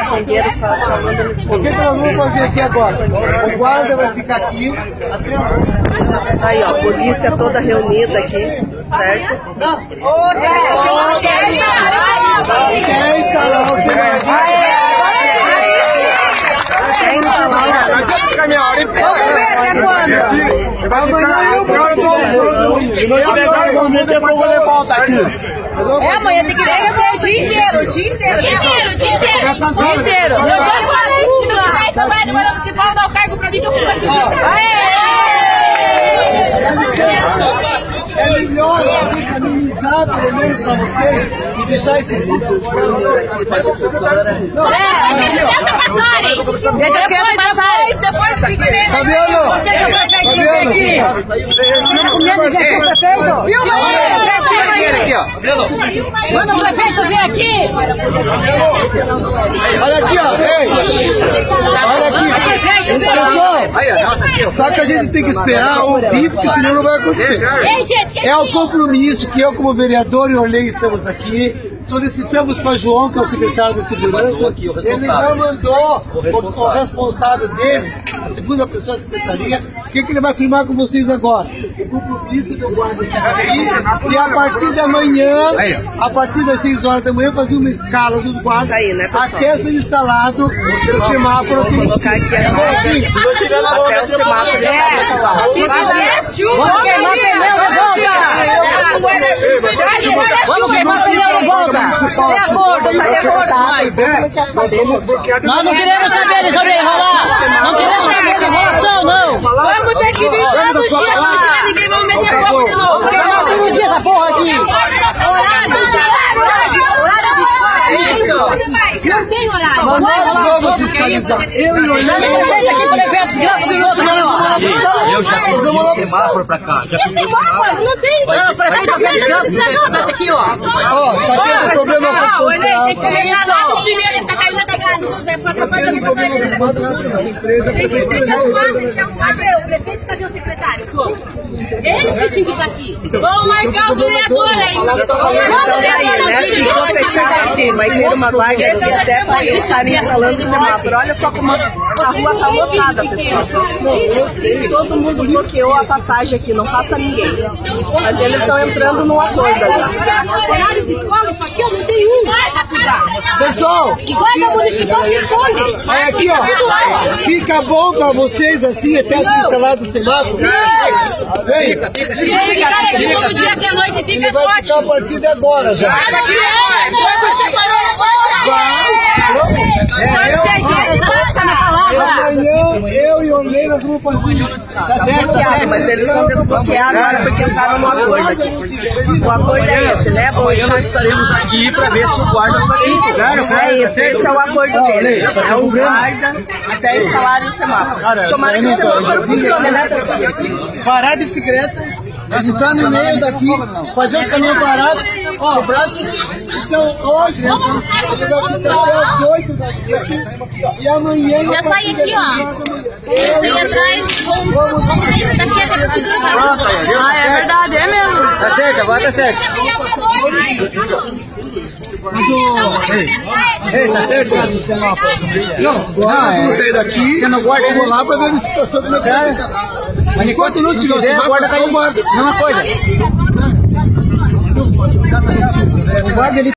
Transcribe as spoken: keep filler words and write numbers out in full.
esconderam, só falando me O esconder. que, que nós vamos fazer aqui agora? O guarda vai ficar aqui. Aí, ó, polícia toda reunida aqui, certo? Não. Ô, Zé! Quer escalar o É, amanhã tem que ser o dia inteiro, o dia inteiro. O dia inteiro, o dia inteiro. O dia inteiro. Eu já falei, se não quiser ir pra mais de manhã municipal, dá o cargo pra mim que eu fico aqui. É melhor amenizar pelo menos pra vocês e deixar esse vídeo. Não, Deixa passarem. Deixa as crianças passarem. Depois de cinco meses. Fabiano! Manda o prefeito vir aqui. Olha aqui, ó! Ei! Olha aqui! Pessoal, só que a gente tem que esperar ouvir, porque senão não vai acontecer. É o compromisso que eu, como vereador e Orley, estamos aqui. Solicitamos para João, que é o secretário da Segurança. Ele já mandou o, o responsável dele, a segunda pessoa da secretaria, o que, que ele vai firmar com vocês agora? O compromisso do guarda aqui. E a partir da manhã, a partir das seis horas da manhã, fazer uma escala dos guardas Aí, né, até ser instalado o semáforo aqui. Vou colocar aqui agora. Até o semáforo estar instalado. Vamos queimar pneu, não volta. Vamos queimar pneu, não volta. É a gorda, tá revoltado. Nós não queremos saber de sobre enrolar. Não queremos saber de enrolação, não. Vamos ter que vir todo dia, senão ninguém vai meter fogo de novo. Queimar todo dia essa porra aqui. Não tem horário. Mas nós vamos fiscalizar. Eu e o Orley. Não tem aqui por evento, desgraçoso, não. Eu já pedi um semáforo pra cá. Já pedi um semáforo. Não tem. Não, pra cá, desgraçoso. Aqui, ó. Ó, tá tendo problema com o contrato. Tem que começar lá no primeiro, ele tá caindo na pegada do José, pra Tá atrapalhar tendo a problema com o contrato dessa empresa. Tem que ter que arrumar, tem que arrumar. Cadê o prefeito? Cadê o secretário? Eles que tinham que estar aqui. Vamos marcar os vereadores aí. Então daí, né? Ficou fechado assim, vai ter uma vaga aqui até para eles estarem instalando o semáforo. Olha só como a rua tá lotada, pessoal. Todo mundo bloqueou a passagem aqui, não passa ninguém. Mas eles estão entrando num acordo ali. Horário de escola, isso aqui eu não tenho um pra cuidar. Pessoal, E guarda municipal se esconde. olha aqui, ó. Fica bom pra vocês assim até ser instalado o semáforo? Vem. Se eles ficarem aqui todo dia até a noite, Ele fica vai ficar a ótimo. partir de agora já. Vai partir Amanhã eu e o Orley nós vamos fazer. Tá bloqueado, mas eles vão desbloquear agora porque entraram no acordo aqui. O acordo é esse, né? Amanhã nós estaremos aqui pra ver se o guarda está aqui. Claro, claro. É isso, esse é o acordo deles. É o guarda até instalarem o semáforo. Tomara que o semáforo funcione, né, pessoal? Parar a bicicleta, entrar no meio daqui, fazer os caminhos parados. Ó, o braço. Então hoje ele vai ficar até as oito daqui. E amanhã. Já sai aqui, ó. Eu saí atrás, vamos, vamos sair daqui até a prefeitura. Ah, é verdade, é mesmo. Tá certo, agora tá certo. Ei, tá certo? Não, agora nós vamos sair daqui. Você não guarda, vamos lá pra ver a situação como é que tá. Mas enquanto não tiver, você o guarda tá aí. guarda. Mesma coisa. O guarda ele